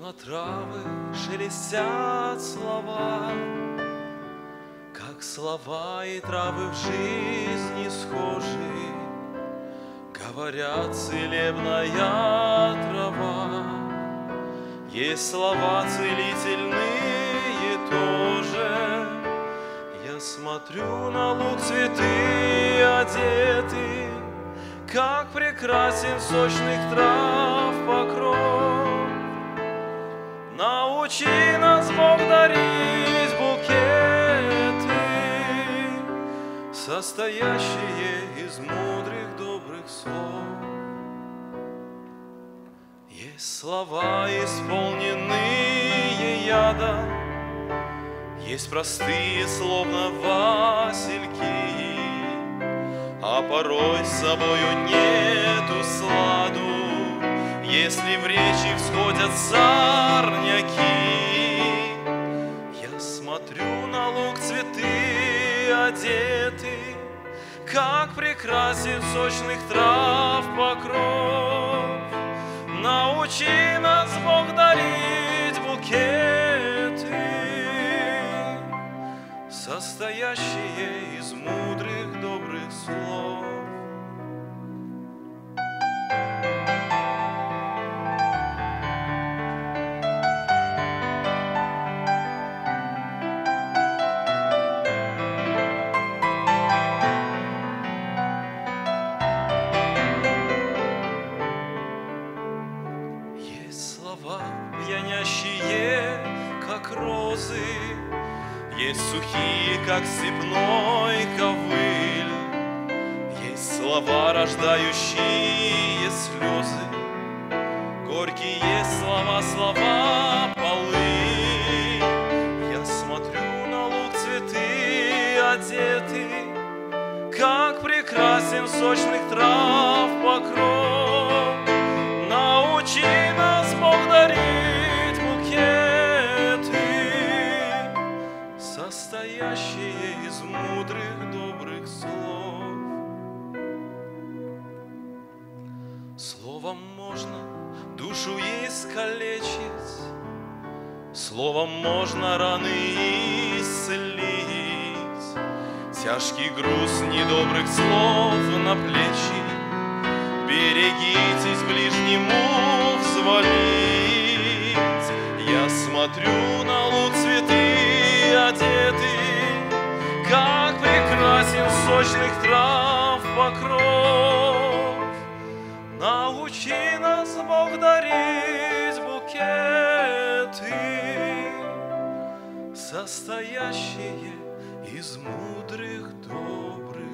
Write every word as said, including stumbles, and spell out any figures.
Словно травы шелестят слова, как слова и травы в жизни схожи. Говорят, целебная трава, есть слова целительные тоже. Я смотрю на луг, цветы одеты, как прекрасен сочных трав покров. Научи нас, Бог, дарить букеты, состоящие из мудрых, добрых слов. Есть слова, исполненные яда, есть простые, словно васильки, а порой с собою нету сладу, если в речи всходят сорняки. Я смотрю на луг, цветы одеты, как прекрасен сочных трав покров. Научи нас, Бог, дарить букеты, состоящие из мудрых, добрых слов. Пьянящие, как розы, есть сухие, как степной ковыль, есть слова, рождающие слезы, горькие слова, слова полынь. Я смотрю на луг, цветы одеты, как прекрасен сочных трав покров. Научи нас, Бог, дарить букеты, состоящие из мудрых, добрых слов. Словом можно душу искалечить, словом можно раны исцелить, тяжкий груз недобрых слов на плечи. Берегитесь ближнему взвалить. Я смотрю на луг, цветы одеты, как прекрасен сочных трав покров. Научи нас, Бог, дарить букеты, состоящие из мудрых, добрых